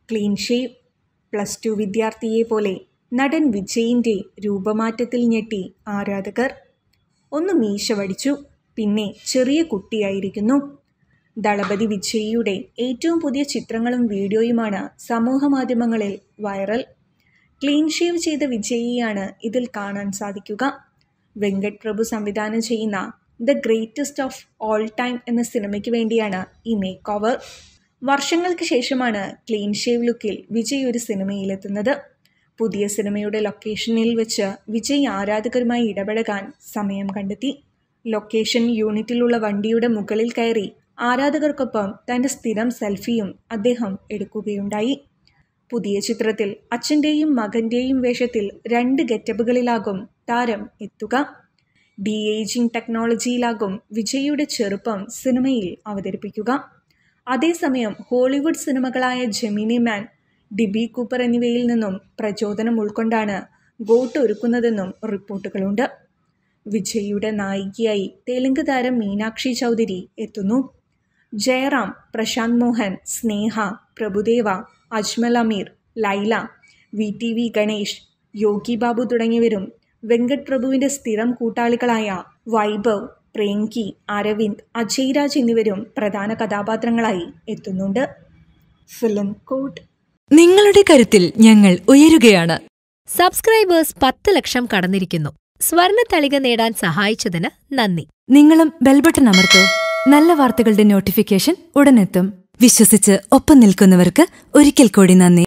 Clean shave. +2 വിദ്യാർത്ഥിയെ പോലെ നടൻ വിജയിൻ്റെ രൂപമാറ്റത്തിൽ ഞെട്ടി ആരാധകർ. ഒന്ന് മീശ വടിച്ചു, പിന്നെ ചെറിയ കുട്ടിയായിരിക്കുന്നു. ദളപതി വിജയിയുടെ ഏറ്റവും പുതിയ ചിത്രങ്ങളും വീഡിയോയുമാണ് സമൂഹമാധ്യമങ്ങളിൽ വൈറൽ. ക്ലീൻ ഷേവ് ചെയ്ത വിജയിയാണ് ഇതിൽ കാണാൻ സാധിക്കുക. വെങ്കട് പ്രഭു സംവിധാനം ചെയ്യുന്ന the greatest of all time എന്ന സിനിമയ്ക്ക് വേണ്ടിയാണ് ഈ മേക്ക് ഓവർ. വർഷങ്ങൾക്ക് ശേഷമാണ് ക്ലീൻ ഷേവ് ലുക്കിൽ വിജയ് ഒരു സിനിമയിലെത്തുന്നത്. പുതിയ സിനിമയുടെ ലൊക്കേഷനിൽ വെച്ച് വിജയ് ആരാധകരുമായി ഇടപഴകാൻ സമയം കണ്ടെത്തി. ലൊക്കേഷൻ യൂണിറ്റിലുള്ള വണ്ടിയുടെ മുകളിൽ കയറി ആരാധകർക്കൊപ്പം തൻ്റെ സ്ഥിരം സെൽഫിയും അദ്ദേഹം എടുക്കുകയുണ്ടായി. പുതിയ ചിത്രത്തിൽ അച്ഛൻ്റെയും മകൻ്റെയും വേഷത്തിൽ 2 ഗെറ്റപ്പുകളിലാകും താരം എത്തുക. ഡി-ഏജിംഗ് ടെക്നോളജിയിലാകും വിജയിയുടെ ചെറുപ്പം സിനിമയിൽ അവതരിപ്പിക്കുക. അതേസമയം ഹോളിവുഡ് സിനിമകളായ ജെമിനി മാൻ, ഡിബി കൂപ്പർ എന്നിവയിൽ നിന്നും പ്രചോദനം ഉൾക്കൊണ്ടാണ് ഗോട്ട് ഒരുക്കുന്നതെന്നും റിപ്പോർട്ടുകളുണ്ട്. വിജയിയുടെ നായികയായി തെലുങ്ക് താരം മീനാക്ഷി ചൗധരി എത്തുന്നു. ജയറാം, പ്രശാന്ത് മോഹൻ, സ്നേഹ, പ്രഭുദേവ, അജ്മൽ അമീർ, ലൈല, VTV ഗണേഷ്, യോഗി ബാബു തുടങ്ങിയവരും വെങ്കട് പ്രഭുവിൻ്റെ സ്ഥിരം കൂട്ടാളികളായ വൈഭവ്, പ്രേംകി, അരവിന്ദ്, അജയ് രാജ് എന്നിവരും പ്രധാന കഥാപാത്രങ്ങളായി എത്തുന്നുണ്ട്. ഫിലിം കോട്ട്. നിങ്ങളുടെ കരുത്തിൽ ഞങ്ങൾ ഉയരുകയാണ്. സബ്സ്ക്രൈബേഴ്സ് 10 ലക്ഷം കടന്നിരിക്കുന്നു. സ്വർണത്തളിക നേടാൻ സഹായിച്ചതിന് നന്ദി. നിങ്ങളും ബെൽബട്ടൺ അമർത്തോ. നല്ല വാർത്തകളുടെ നോട്ടിഫിക്കേഷൻ ഉടനെത്തും. വിശ്വസിച്ച് ഒപ്പം നിൽക്കുന്നവർക്ക് ഒരിക്കൽ കൂടി നന്ദി.